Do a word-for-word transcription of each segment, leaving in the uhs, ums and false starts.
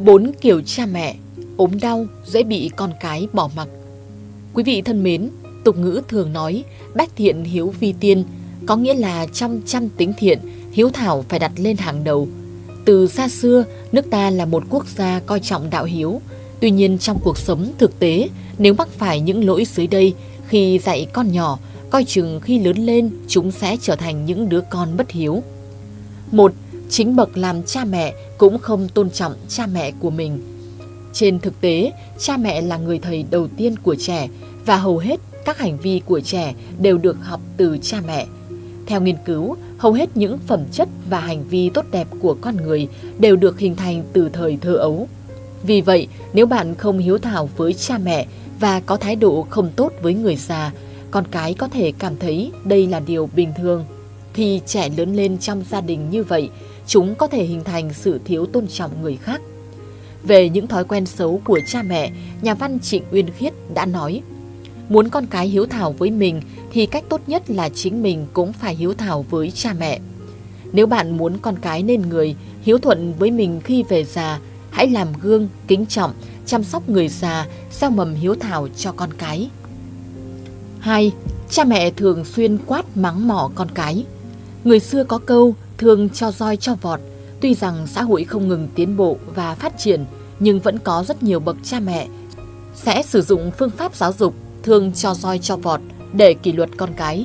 Bốn kiểu cha mẹ ốm đau dễ bị con cái bỏ mặc. Quý vị thân mến, tục ngữ thường nói bách thiện hiếu vi tiên, có nghĩa là trong trăm tính thiện, hiếu thảo phải đặt lên hàng đầu. Từ xa xưa, nước ta là một quốc gia coi trọng đạo hiếu. Tuy nhiên trong cuộc sống thực tế, nếu mắc phải những lỗi dưới đây, khi dạy con nhỏ, coi chừng khi lớn lên chúng sẽ trở thành những đứa con bất hiếu. Một, chính bậc làm cha mẹ cũng không tôn trọng cha mẹ của mình. Trên thực tế, cha mẹ là người thầy đầu tiên của trẻ và hầu hết các hành vi của trẻ đều được học từ cha mẹ. Theo nghiên cứu, hầu hết những phẩm chất và hành vi tốt đẹp của con người đều được hình thành từ thời thơ ấu. Vì vậy, nếu bạn không hiếu thảo với cha mẹ và có thái độ không tốt với người già, con cái có thể cảm thấy đây là điều bình thường. Khi trẻ lớn lên trong gia đình như vậy, chúng có thể hình thành sự thiếu tôn trọng người khác. Về những thói quen xấu của cha mẹ, nhà văn Trịnh Uyên Khiết đã nói: muốn con cái hiếu thảo với mình thì cách tốt nhất là chính mình cũng phải hiếu thảo với cha mẹ. Nếu bạn muốn con cái nên người, hiếu thuận với mình khi về già, hãy làm gương, kính trọng, chăm sóc người già, gieo mầm hiếu thảo cho con cái. Hai, cha mẹ thường xuyên quát mắng mỏ con cái. Người xưa có câu thường cho roi cho vọt. Tuy rằng xã hội không ngừng tiến bộ và phát triển, nhưng vẫn có rất nhiều bậc cha mẹ sẽ sử dụng phương pháp giáo dục thường cho roi cho vọt để kỷ luật con cái.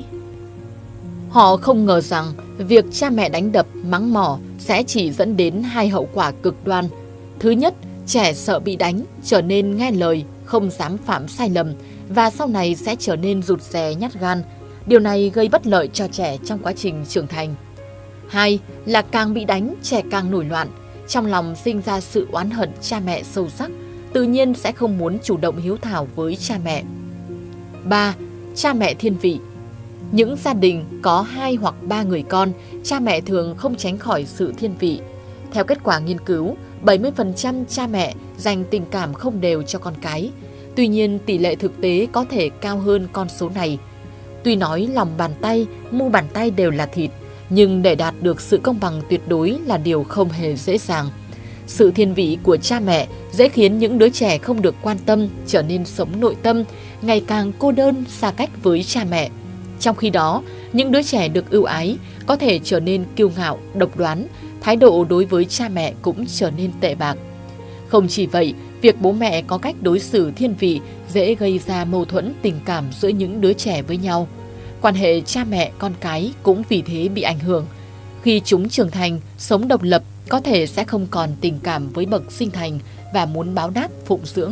Họ không ngờ rằng việc cha mẹ đánh đập, mắng mỏ sẽ chỉ dẫn đến hai hậu quả cực đoan. Thứ nhất, trẻ sợ bị đánh, trở nên nghe lời, không dám phạm sai lầm và sau này sẽ trở nên rụt rè, nhát gan. Điều này gây bất lợi cho trẻ trong quá trình trưởng thành. Hai là càng bị đánh, trẻ càng nổi loạn, trong lòng sinh ra sự oán hận cha mẹ sâu sắc, tự nhiên sẽ không muốn chủ động hiếu thảo với cha mẹ. Ba, cha mẹ thiên vị. Những gia đình có hai hoặc ba người con, cha mẹ thường không tránh khỏi sự thiên vị. Theo kết quả nghiên cứu, bảy mươi phần trăm cha mẹ dành tình cảm không đều cho con cái. Tuy nhiên, tỷ lệ thực tế có thể cao hơn con số này. Tuy nói lòng bàn tay, mu bàn tay đều là thịt, nhưng để đạt được sự công bằng tuyệt đối là điều không hề dễ dàng. Sự thiên vị của cha mẹ dễ khiến những đứa trẻ không được quan tâm, trở nên sống nội tâm, ngày càng cô đơn, xa cách với cha mẹ. Trong khi đó, những đứa trẻ được ưu ái có thể trở nên kiêu ngạo, độc đoán, thái độ đối với cha mẹ cũng trở nên tệ bạc. Không chỉ vậy, việc bố mẹ có cách đối xử thiên vị dễ gây ra mâu thuẫn tình cảm giữa những đứa trẻ với nhau. Quan hệ cha mẹ con cái cũng vì thế bị ảnh hưởng. Khi chúng trưởng thành, sống độc lập, có thể sẽ không còn tình cảm với bậc sinh thành và muốn báo đáp phụng dưỡng.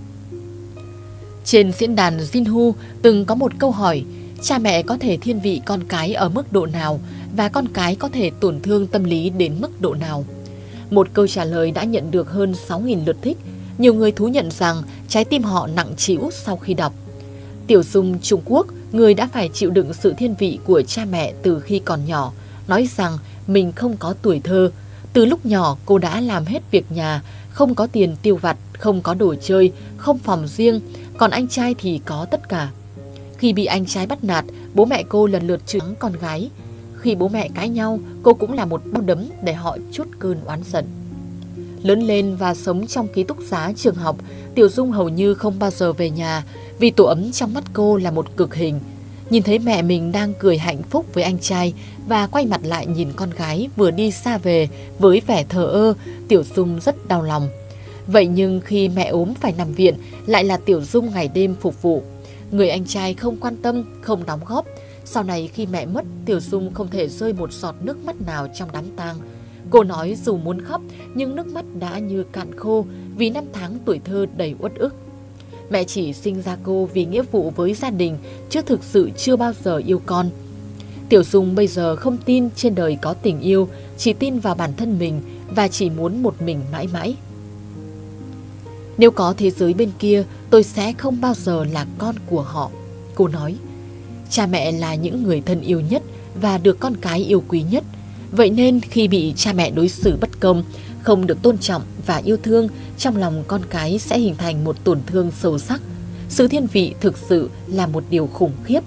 Trên diễn đàn Jinhu từng có một câu hỏi: cha mẹ có thể thiên vị con cái ở mức độ nào và con cái có thể tổn thương tâm lý đến mức độ nào? Một câu trả lời đã nhận được hơn sáu nghìn lượt thích. Nhiều người thú nhận rằng trái tim họ nặng trĩu sau khi đọc. Tiểu Dung Trung Quốc, người đã phải chịu đựng sự thiên vị của cha mẹ từ khi còn nhỏ, nói rằng mình không có tuổi thơ. Từ lúc nhỏ cô đã làm hết việc nhà, không có tiền tiêu vặt, không có đồ chơi, không phòng riêng, còn anh trai thì có tất cả. Khi bị anh trai bắt nạt, bố mẹ cô lần lượt trừng mắng con gái. Khi bố mẹ cãi nhau, cô cũng là một bao đấm để họ trút cơn oán giận. Lớn lên và sống trong ký túc xá trường học, Tiểu Dung hầu như không bao giờ về nhà vì tổ ấm trong mắt cô là một cực hình. Nhìn thấy mẹ mình đang cười hạnh phúc với anh trai và quay mặt lại nhìn con gái vừa đi xa về với vẻ thờ ơ, Tiểu Dung rất đau lòng. Vậy nhưng khi mẹ ốm phải nằm viện, lại là Tiểu Dung ngày đêm phục vụ. Người anh trai không quan tâm, không đóng góp. Sau này khi mẹ mất, Tiểu Dung không thể rơi một giọt nước mắt nào trong đám tang. Cô nói dù muốn khóc nhưng nước mắt đã như cạn khô vì năm tháng tuổi thơ đầy uất ức. Mẹ chỉ sinh ra cô vì nghĩa vụ với gia đình, chứ thực sự chưa bao giờ yêu con. Tiểu Dung bây giờ không tin trên đời có tình yêu, chỉ tin vào bản thân mình và chỉ muốn một mình mãi mãi. Nếu có thế giới bên kia, tôi sẽ không bao giờ là con của họ, cô nói. Cha mẹ là những người thân yêu nhất và được con cái yêu quý nhất. Vậy nên khi bị cha mẹ đối xử bất công, không được tôn trọng và yêu thương, trong lòng con cái sẽ hình thành một tổn thương sâu sắc. Sự thiên vị thực sự là một điều khủng khiếp.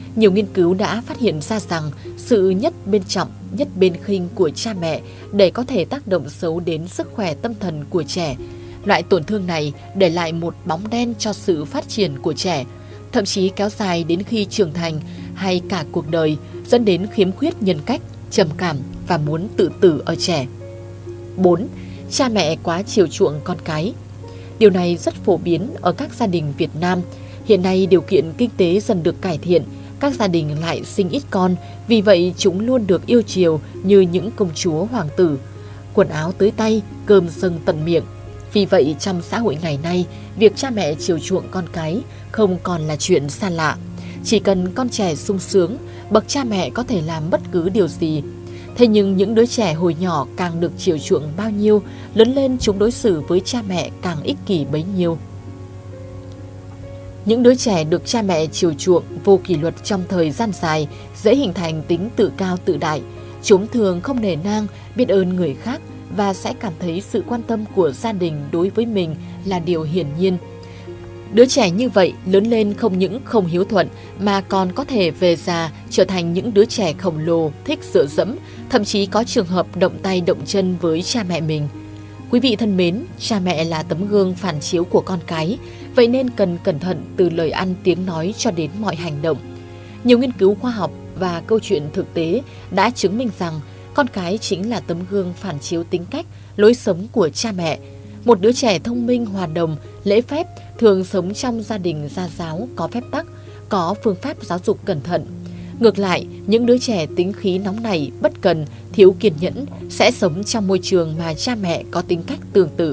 Nhiều nghiên cứu đã phát hiện ra rằng sự nhất bên trọng, nhất bên khinh của cha mẹ để có thể tác động xấu đến sức khỏe tâm thần của trẻ. Loại tổn thương này để lại một bóng đen cho sự phát triển của trẻ, thậm chí kéo dài đến khi trưởng thành hay cả cuộc đời, dẫn đến khiếm khuyết nhân cách, trầm cảm và muốn tự tử ở trẻ. bốn. Cha mẹ quá chiều chuộng con cái. Điều này rất phổ biến ở các gia đình Việt Nam. Hiện nay điều kiện kinh tế dần được cải thiện, các gia đình lại sinh ít con, vì vậy chúng luôn được yêu chiều như những công chúa hoàng tử. Quần áo tới tay, cơm dâng tận miệng. Vì vậy trong xã hội ngày nay, việc cha mẹ chiều chuộng con cái không còn là chuyện xa lạ. Chỉ cần con trẻ sung sướng, bậc cha mẹ có thể làm bất cứ điều gì. Thế nhưng những đứa trẻ hồi nhỏ càng được chiều chuộng bao nhiêu, lớn lên chúng đối xử với cha mẹ càng ích kỷ bấy nhiêu. Những đứa trẻ được cha mẹ chiều chuộng vô kỷ luật trong thời gian dài dễ hình thành tính tự cao tự đại. Chúng thường không nể nang, biết ơn người khác và sẽ cảm thấy sự quan tâm của gia đình đối với mình là điều hiển nhiên. Đứa trẻ như vậy lớn lên không những không hiếu thuận mà còn có thể về già trở thành những đứa trẻ khổng lồ, thích dựa dẫm, thậm chí có trường hợp động tay động chân với cha mẹ mình. Quý vị thân mến, cha mẹ là tấm gương phản chiếu của con cái, vậy nên cần cẩn thận từ lời ăn tiếng nói cho đến mọi hành động. Nhiều nghiên cứu khoa học và câu chuyện thực tế đã chứng minh rằng con cái chính là tấm gương phản chiếu tính cách, lối sống của cha mẹ. Một đứa trẻ thông minh, hòa đồng, lễ phép, thường sống trong gia đình gia giáo, có phép tắc, có phương pháp giáo dục cẩn thận. Ngược lại, những đứa trẻ tính khí nóng nảy, bất cần, thiếu kiên nhẫn sẽ sống trong môi trường mà cha mẹ có tính cách tương tự.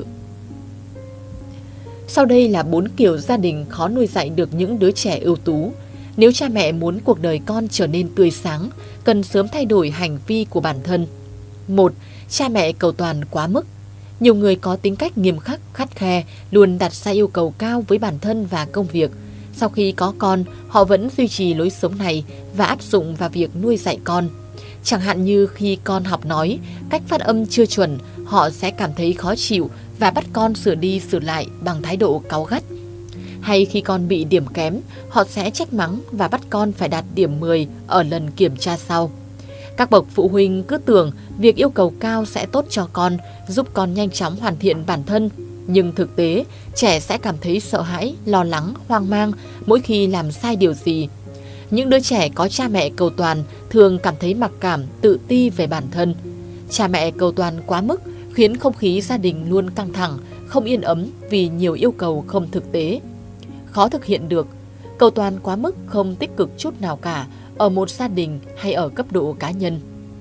Sau đây là bốn kiểu gia đình khó nuôi dạy được những đứa trẻ ưu tú. Nếu cha mẹ muốn cuộc đời con trở nên tươi sáng, cần sớm thay đổi hành vi của bản thân. một. Cha mẹ cầu toàn quá mức. Nhiều người có tính cách nghiêm khắc, khắt khe, luôn đặt ra yêu cầu cao với bản thân và công việc. Sau khi có con, họ vẫn duy trì lối sống này và áp dụng vào việc nuôi dạy con. Chẳng hạn như khi con học nói, cách phát âm chưa chuẩn, họ sẽ cảm thấy khó chịu và bắt con sửa đi sửa lại bằng thái độ cáu gắt. Hay khi con bị điểm kém, họ sẽ trách mắng và bắt con phải đạt điểm mười ở lần kiểm tra sau. Các bậc phụ huynh cứ tưởng việc yêu cầu cao sẽ tốt cho con, giúp con nhanh chóng hoàn thiện bản thân. Nhưng thực tế, trẻ sẽ cảm thấy sợ hãi, lo lắng, hoang mang mỗi khi làm sai điều gì. Những đứa trẻ có cha mẹ cầu toàn thường cảm thấy mặc cảm, tự ti về bản thân. Cha mẹ cầu toàn quá mức khiến không khí gia đình luôn căng thẳng, không yên ấm vì nhiều yêu cầu không thực tế. Khó thực hiện được, cầu toàn quá mức không tích cực chút nào cả ở một gia đình hay ở cấp độ cá nhân.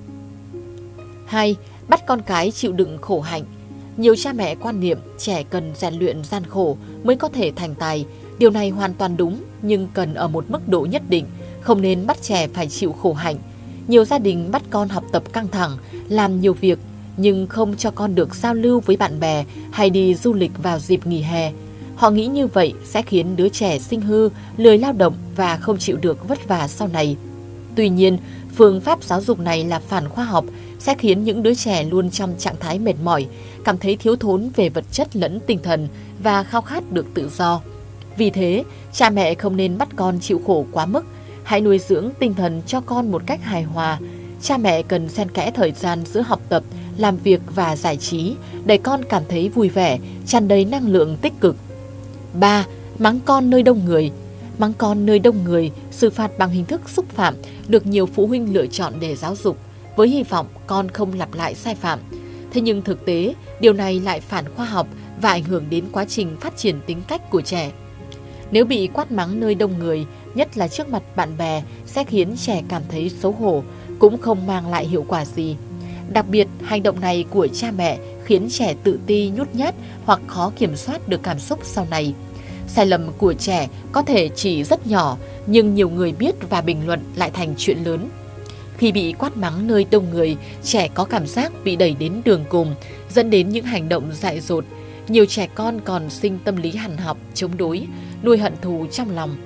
hai. Bắt con cái chịu đựng khổ hạnh. Nhiều cha mẹ quan niệm trẻ cần rèn luyện gian khổ mới có thể thành tài. Điều này hoàn toàn đúng, nhưng cần ở một mức độ nhất định, không nên bắt trẻ phải chịu khổ hạnh. Nhiều gia đình bắt con học tập căng thẳng, làm nhiều việc, nhưng không cho con được giao lưu với bạn bè hay đi du lịch vào dịp nghỉ hè. Họ nghĩ như vậy sẽ khiến đứa trẻ sinh hư, lười lao động và không chịu được vất vả sau này. Tuy nhiên, phương pháp giáo dục này là phản khoa học, sẽ khiến những đứa trẻ luôn trong trạng thái mệt mỏi, cảm thấy thiếu thốn về vật chất lẫn tinh thần và khao khát được tự do. Vì thế, cha mẹ không nên bắt con chịu khổ quá mức, hãy nuôi dưỡng tinh thần cho con một cách hài hòa. Cha mẹ cần xen kẽ thời gian giữa học tập, làm việc và giải trí để con cảm thấy vui vẻ, tràn đầy năng lượng tích cực. ba. Mắng con nơi đông người. Mắng con nơi đông người, xử phạt bằng hình thức xúc phạm được nhiều phụ huynh lựa chọn để giáo dục, với hy vọng con không lặp lại sai phạm. Thế nhưng thực tế, điều này lại phản khoa học và ảnh hưởng đến quá trình phát triển tính cách của trẻ. Nếu bị quát mắng nơi đông người, nhất là trước mặt bạn bè, sẽ khiến trẻ cảm thấy xấu hổ, cũng không mang lại hiệu quả gì. Đặc biệt, hành động này của cha mẹ khiến trẻ tự ti, nhút nhát hoặc khó kiểm soát được cảm xúc sau này. Sai lầm của trẻ có thể chỉ rất nhỏ, nhưng nhiều người biết và bình luận lại thành chuyện lớn. Khi bị quát mắng nơi đông người, trẻ có cảm giác bị đẩy đến đường cùng, dẫn đến những hành động dại dột. Nhiều trẻ con còn sinh tâm lý hằn học, chống đối, nuôi hận thù trong lòng.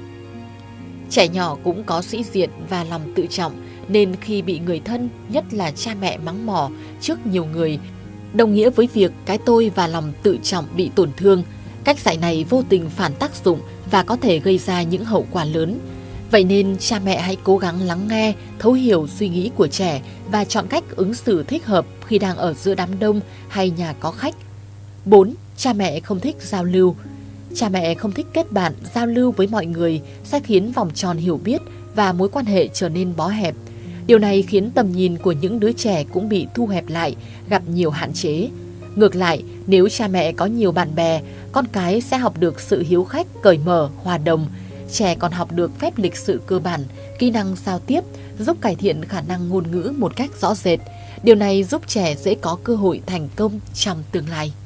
Trẻ nhỏ cũng có sĩ diện và lòng tự trọng, nên khi bị người thân, nhất là cha mẹ mắng mỏ trước nhiều người, đồng nghĩa với việc cái tôi và lòng tự trọng bị tổn thương. Cách dạy này vô tình phản tác dụng và có thể gây ra những hậu quả lớn. Vậy nên cha mẹ hãy cố gắng lắng nghe, thấu hiểu suy nghĩ của trẻ và chọn cách ứng xử thích hợp khi đang ở giữa đám đông hay nhà có khách. bốn. Cha mẹ không thích giao lưu. Cha mẹ không thích kết bạn, giao lưu với mọi người sẽ khiến vòng tròn hiểu biết và mối quan hệ trở nên bó hẹp. Điều này khiến tầm nhìn của những đứa trẻ cũng bị thu hẹp lại, gặp nhiều hạn chế. Ngược lại, nếu cha mẹ có nhiều bạn bè, con cái sẽ học được sự hiếu khách, cởi mở, hòa đồng. Trẻ còn học được phép lịch sự cơ bản, kỹ năng giao tiếp, giúp cải thiện khả năng ngôn ngữ một cách rõ rệt. Điều này giúp trẻ dễ có cơ hội thành công trong tương lai.